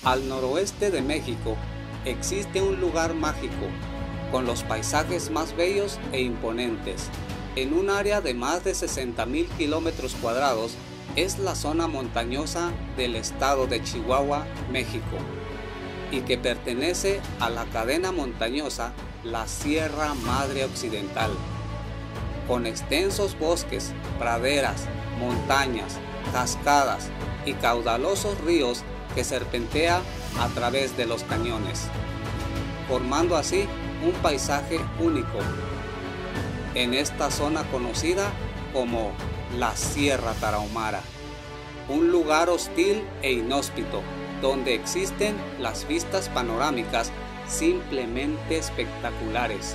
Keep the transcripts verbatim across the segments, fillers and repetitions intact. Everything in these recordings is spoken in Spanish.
Al noroeste de México existe un lugar mágico, con los paisajes más bellos e imponentes. En un área de más de sesenta mil kilómetros cuadrados es la zona montañosa del estado de Chihuahua, México, y que pertenece a la cadena montañosa la Sierra Madre Occidental, con extensos bosques, praderas, montañas, cascadas y caudalosos ríos que serpentea a través de los cañones, formando así un paisaje único en esta zona conocida como la Sierra Tarahumara, un lugar hostil e inhóspito donde existen las vistas panorámicas simplemente espectaculares.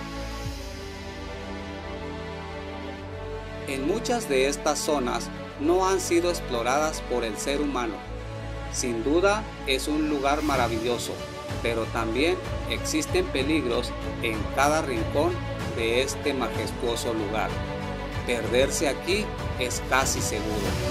En muchas de estas zonas no han sido exploradas por el ser humano. Sin duda es un lugar maravilloso, pero también existen peligros en cada rincón de este majestuoso lugar. Perderse aquí es casi seguro.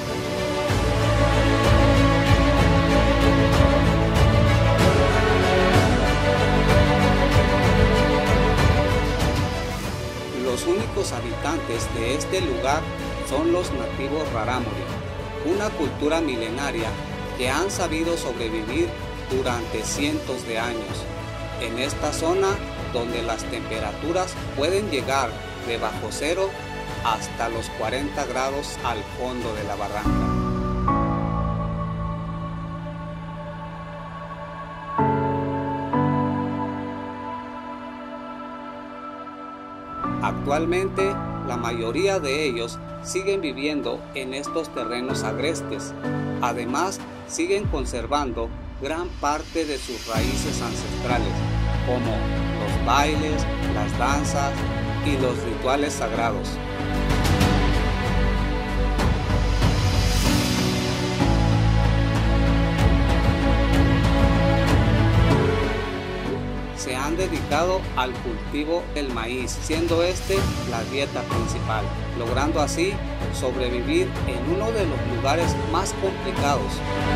Los únicos habitantes de este lugar son los nativos rarámuri, una cultura milenaria que han sabido sobrevivir durante cientos de años en esta zona donde las temperaturas pueden llegar de bajo cero hasta los cuarenta grados al fondo de la barranca. Actualmente, la mayoría de ellos siguen viviendo en estos terrenos agrestes. Además, siguen conservando gran parte de sus raíces ancestrales, como los bailes, las danzas y los rituales sagrados. Se han dedicado al cultivo del maíz, siendo este la dieta principal, logrando así sobrevivir en uno de los lugares más complicados.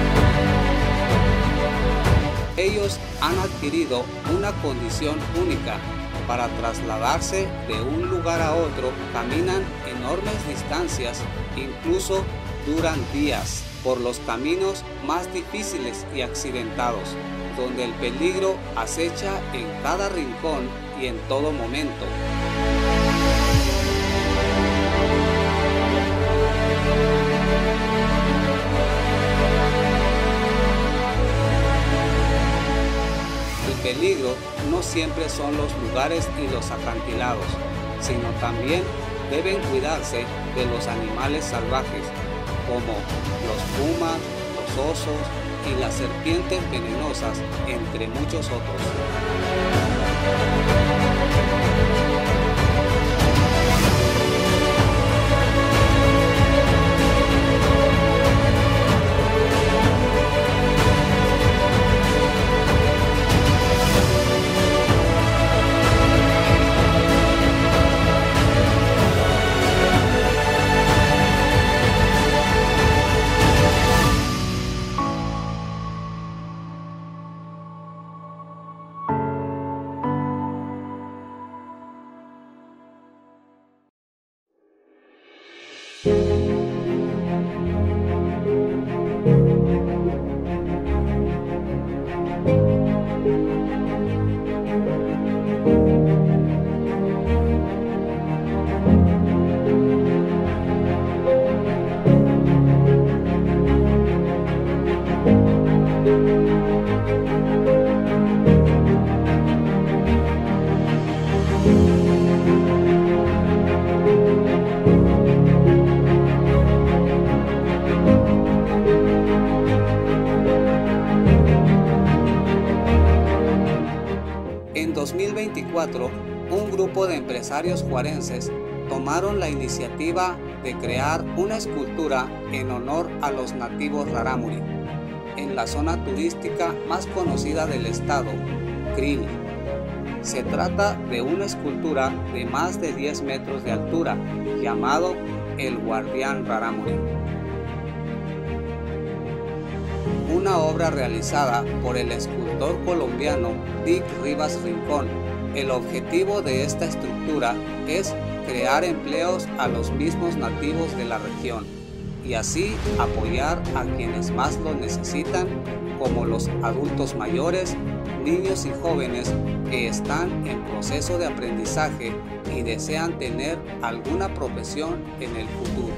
Ellos han adquirido una condición única. Para trasladarse de un lugar a otro, caminan enormes distancias, incluso duran días, por los caminos más difíciles y accidentados, donde el peligro acecha en cada rincón y en todo momento. El peligro no siempre son los lugares y los acantilados, sino también deben cuidarse de los animales salvajes, como los pumas, los osos y las serpientes venenosas, entre muchos otros. En dos mil veinticuatro, un grupo de empresarios juarenses tomaron la iniciativa de crear una escultura en honor a los nativos rarámuri, en la zona turística más conocida del estado, Krill. Se trata de una escultura de más de diez metros de altura, llamado el Guardián Rarámuri. una obra realizada por el escultor colombiano Dick Rivas Rincón. El objetivo de esta estructura es crear empleos a los mismos nativos de la región y así apoyar a quienes más lo necesitan, como los adultos mayores, niños y jóvenes que están en proceso de aprendizaje y desean tener alguna profesión en el futuro.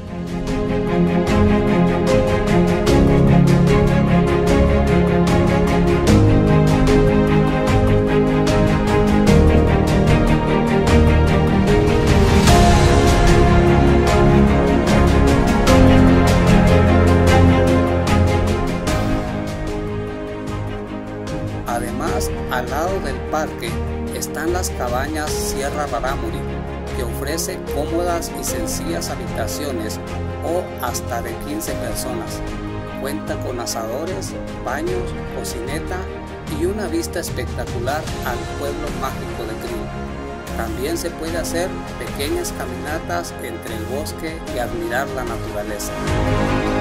Además, al lado del parque están las cabañas Sierra Rarámuri, que ofrece cómodas y sencillas habitaciones o hasta de quince personas. Cuenta con asadores, baños, cocineta y una vista espectacular al pueblo mágico de Krill. También se puede hacer pequeñas caminatas entre el bosque y admirar la naturaleza.